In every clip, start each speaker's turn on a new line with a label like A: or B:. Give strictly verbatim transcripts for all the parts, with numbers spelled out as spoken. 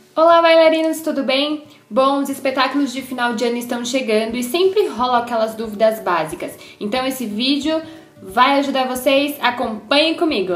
A: Olá, bailarinos, tudo bem? Bom, os espetáculos de final de ano estão chegando e sempre rolam aquelas dúvidas básicas. Então esse vídeo vai ajudar vocês, acompanhem comigo!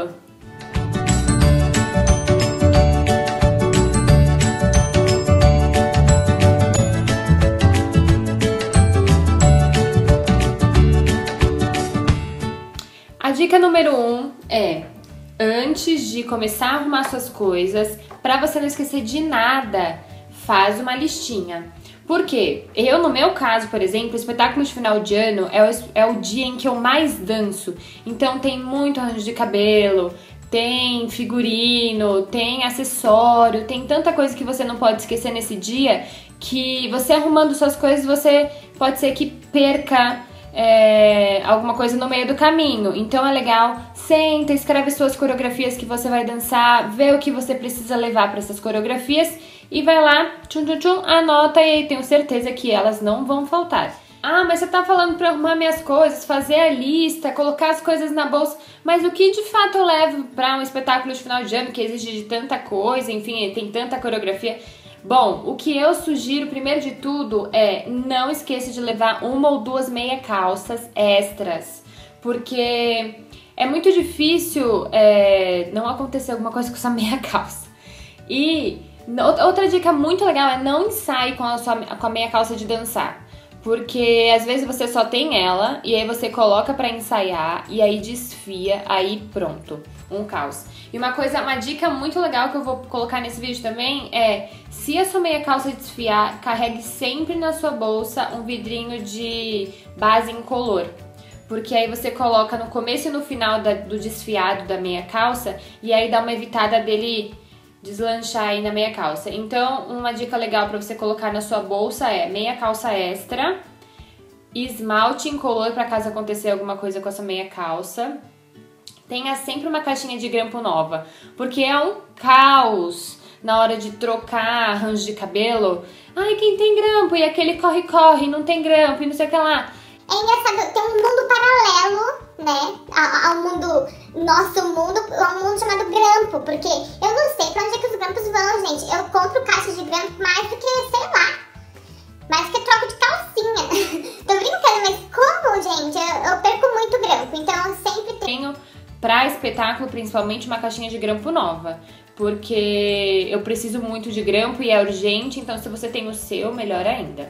A: A dica número um é, antes de começar a arrumar suas coisas, para você não esquecer de nada, faz uma listinha. Por quê? Eu, no meu caso, por exemplo, o espetáculo de final de ano é o, é o dia em que eu mais danço. Então tem muito arranjo de cabelo, tem figurino, tem acessório, tem tanta coisa que você não pode esquecer nesse dia, que você arrumando suas coisas, você pode ser que perca É, alguma coisa no meio do caminho. Então é legal, senta, escreve suas coreografias que você vai dançar, vê o que você precisa levar para essas coreografias e vai lá, tchum, tchum, tchum, anota e aí tenho certeza que elas não vão faltar. Ah, mas você tá falando para arrumar minhas coisas, fazer a lista, colocar as coisas na bolsa, mas o que de fato eu levo para um espetáculo de final de ano que exige de tanta coisa, enfim, tem tanta coreografia? Bom, o que eu sugiro, primeiro de tudo, é não esqueça de levar uma ou duas meia calças extras, porque é muito difícil é, não acontecer alguma coisa com essa meia calça. E outra dica muito legal é não ensaie com a, sua, com a meia calça de dançar, porque às vezes você só tem ela e aí você coloca pra ensaiar e aí desfia, aí pronto, um caos. E uma coisa, uma dica muito legal que eu vou colocar nesse vídeo também é, se a sua meia calça desfiar, carregue sempre na sua bolsa um vidrinho de base incolor. Porque aí você coloca no começo e no final da, do desfiado da meia calça e aí dá uma evitada dele deslanchar aí na meia calça. Então, uma dica legal para você colocar na sua bolsa é meia calça extra, esmalte incolor para caso acontecer alguma coisa com essa meia calça. Tenha sempre uma caixinha de grampo nova, porque é um caos na hora de trocar arranjo de cabelo. Ai, quem tem grampo? E aquele corre-corre, não tem grampo e não sei o que lá.
B: É engraçado, tem um mundo paralelo, né, ao, ao mundo, nosso mundo, ao mundo chamado grampo, porque eu não sei pra onde é que os grampos vão, gente. Eu compro caixas de grampo mais do que, sei lá, mais do que troco de calcinha. Tô brincando, mas como, gente? Eu, eu perco muito grampo, então eu sempre
A: tenho... Pra espetáculo, principalmente, uma caixinha de grampo nova, porque eu preciso muito de grampo e é urgente, então se você tem o seu, melhor ainda.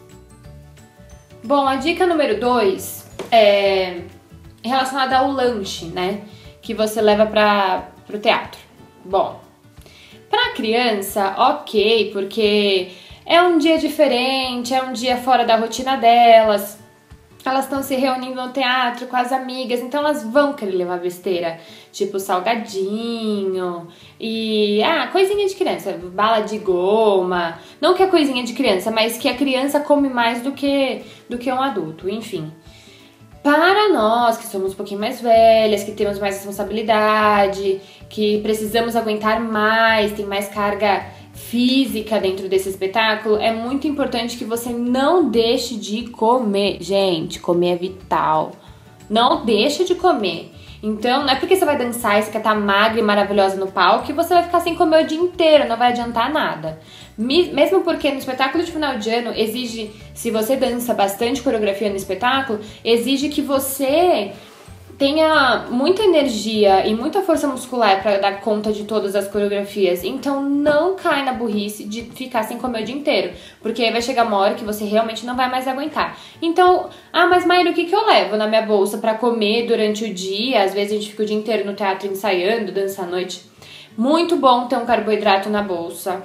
A: Bom, a dica número dois é relacionada ao lanche, né, que você leva para pro teatro. Bom, pra criança, ok, porque é um dia diferente, é um dia fora da rotina delas. Elas estão se reunindo no teatro com as amigas, então elas vão querer levar besteira, tipo salgadinho e, ah, coisinha de criança, bala de goma, não que é coisinha de criança, mas que a criança come mais do que, do que um adulto, enfim. Para nós que somos um pouquinho mais velhas, que temos mais responsabilidade, que precisamos aguentar mais, tem mais carga física dentro desse espetáculo, é muito importante que você não deixe de comer. Gente, comer é vital. Não deixa de comer. Então, não é porque você vai dançar e você quer estar magra e maravilhosa no palco que você vai ficar sem comer o dia inteiro, não vai adiantar nada. Mesmo porque no espetáculo de final de ano exige, se você dança bastante coreografia no espetáculo, exige que você tenha muita energia e muita força muscular para dar conta de todas as coreografias. Então não cai na burrice de ficar sem comer o dia inteiro, porque aí vai chegar uma hora que você realmente não vai mais aguentar. Então, ah, mas Mayra, o que que eu levo na minha bolsa para comer durante o dia? Às vezes a gente fica o dia inteiro no teatro ensaiando, dança à noite. Muito bom ter um carboidrato na bolsa.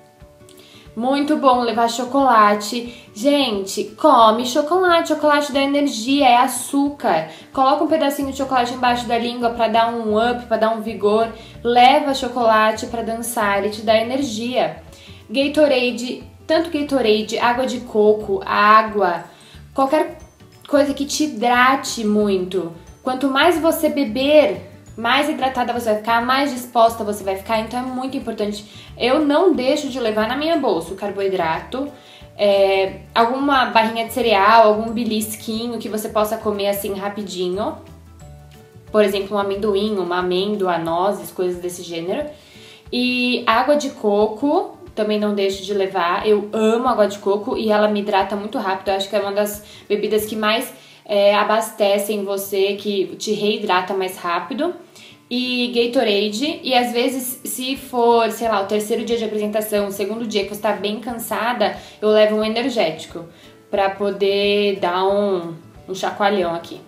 A: Muito bom levar chocolate. Gente, come chocolate. Chocolate dá energia, é açúcar. Coloca um pedacinho de chocolate embaixo da língua pra dar um up, pra dar um vigor. Leva chocolate pra dançar, ele te dá energia. Gatorade, tanto Gatorade, água de coco, água, qualquer coisa que te hidrate muito. Quanto mais você beber, mais hidratada você vai ficar, mais disposta você vai ficar, então é muito importante. Eu não deixo de levar na minha bolsa o carboidrato, é, alguma barrinha de cereal, algum belisquinho que você possa comer assim rapidinho. Por exemplo, um amendoim, uma amêndoa, nozes, coisas desse gênero. E água de coco, também não deixo de levar. Eu amo água de coco e ela me hidrata muito rápido. Eu acho que é uma das bebidas que mais é, abastecem você, que te reidrata mais rápido. E Gatorade, e às vezes se for, sei lá, o terceiro dia de apresentação, o segundo dia que você tá bem cansada, eu levo um energético pra poder dar um, um chacoalhão aqui.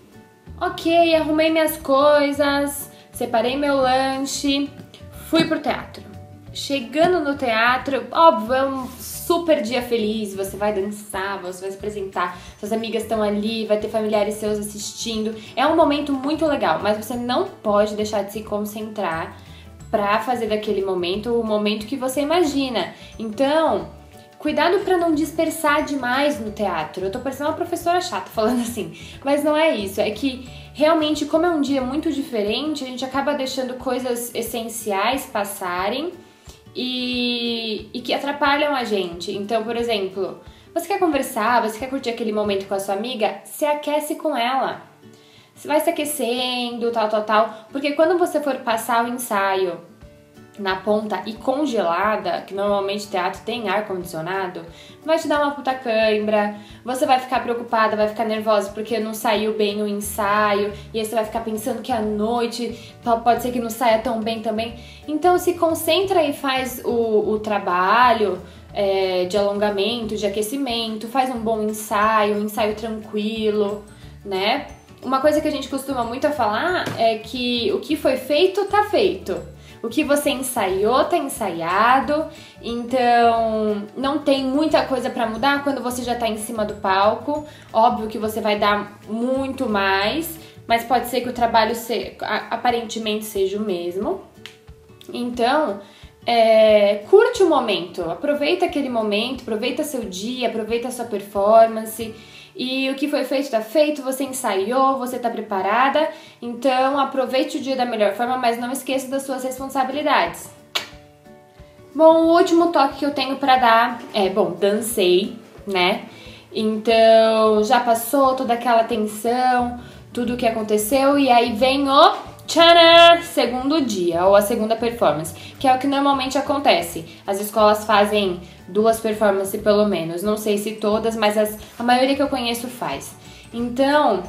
A: Ok, arrumei minhas coisas, separei meu lanche, fui pro teatro. Chegando no teatro, óbvio, é um super dia feliz, você vai dançar, você vai se apresentar, suas amigas estão ali, vai ter familiares seus assistindo. É um momento muito legal, mas você não pode deixar de se concentrar pra fazer daquele momento o momento que você imagina. Então, cuidado pra não dispersar demais no teatro. Eu tô parecendo uma professora chata falando assim, mas não é isso. É que realmente, como é um dia muito diferente, a gente acaba deixando coisas essenciais passarem e, e que atrapalham a gente. Então, por exemplo, você quer conversar, você quer curtir aquele momento com a sua amiga, se aquece com ela. Você vai se aquecendo, tal, tal, tal. Porque quando você for passar o ensaio na ponta e congelada, que normalmente teatro tem ar-condicionado, vai te dar uma puta cãibra, você vai ficar preocupada, vai ficar nervosa porque não saiu bem o ensaio, e aí você vai ficar pensando que à noite pode ser que não saia tão bem também. Então se concentra e faz o, o trabalho é, de alongamento, de aquecimento, faz um bom ensaio, um ensaio tranquilo, né? Uma coisa que a gente costuma muito a falar é que o que foi feito, tá feito. O que você ensaiou, tá ensaiado, então não tem muita coisa pra mudar quando você já tá em cima do palco. Óbvio que você vai dar muito mais, mas pode ser que o trabalho se, aparentemente seja o mesmo. Então, é, curte o momento, aproveita aquele momento, aproveita seu dia, aproveita a sua performance. E o que foi feito tá feito, você ensaiou, você tá preparada, então aproveite o dia da melhor forma, mas não esqueça das suas responsabilidades. Bom, o último toque que eu tenho pra dar é, bom, dancei, né? Então já passou toda aquela tensão, tudo o que aconteceu, e aí vem o tcharam, segundo dia, ou a segunda performance, que é o que normalmente acontece. As escolas fazem duas performances pelo menos, não sei se todas, mas as, a maioria que eu conheço faz. Então,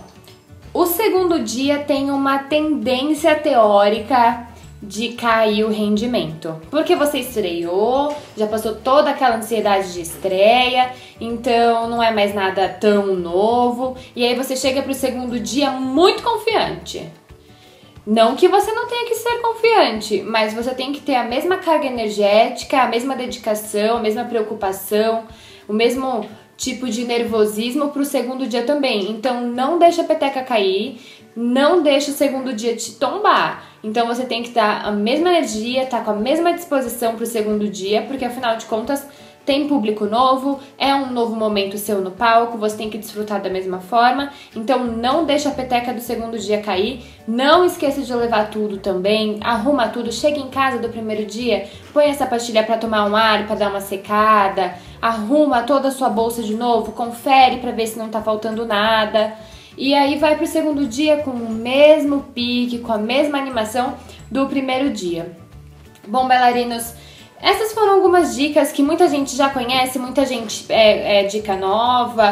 A: o segundo dia tem uma tendência teórica de cair o rendimento, porque você estreou, já passou toda aquela ansiedade de estreia, então não é mais nada tão novo, e aí você chega pro segundo dia muito confiante. Não que você não tenha que ser confiante, mas você tem que ter a mesma carga energética, a mesma dedicação, a mesma preocupação, o mesmo tipo de nervosismo pro segundo dia também. Então não deixa a peteca cair, não deixa o segundo dia te tombar. Então você tem que dar a mesma energia, tá com a mesma disposição pro segundo dia, porque afinal de contas tem público novo, é um novo momento seu no palco, você tem que desfrutar da mesma forma, então não deixa a peteca do segundo dia cair, não esqueça de levar tudo também, arruma tudo, chega em casa do primeiro dia, põe essa pastilha para tomar um ar, para dar uma secada, arruma toda a sua bolsa de novo, confere para ver se não tá faltando nada, e aí vai pro segundo dia com o mesmo pique, com a mesma animação do primeiro dia. Bom, bailarinos, essas foram algumas dicas que muita gente já conhece, muita gente é, é dica nova,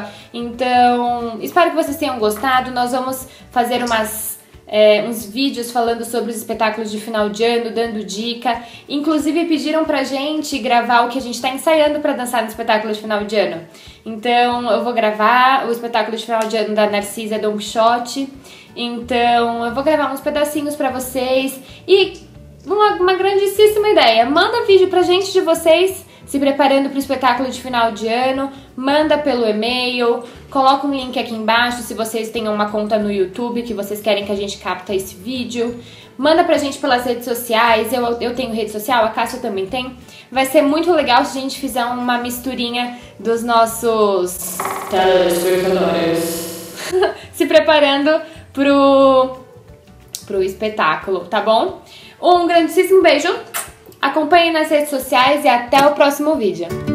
A: então espero que vocês tenham gostado. Nós vamos fazer umas, é, uns vídeos falando sobre os espetáculos de final de ano, dando dica. Inclusive pediram pra gente gravar o que a gente tá ensaiando pra dançar no espetáculo de final de ano. Então eu vou gravar o espetáculo de final de ano da Narcisa Don Quixote, então eu vou gravar uns pedacinhos pra vocês e Uma, uma grandíssima ideia, manda vídeo pra gente de vocês se preparando para o espetáculo de final de ano, manda pelo e-mail, coloca um link aqui embaixo se vocês têm uma conta no YouTube que vocês querem que a gente capta esse vídeo, manda pra gente pelas redes sociais, eu, eu tenho rede social, a Cássia também tem, vai ser muito legal se a gente fizer uma misturinha dos nossos telespectadores se preparando pro, pro espetáculo, tá bom? Um grandíssimo beijo, acompanhe nas redes sociais e até o próximo vídeo.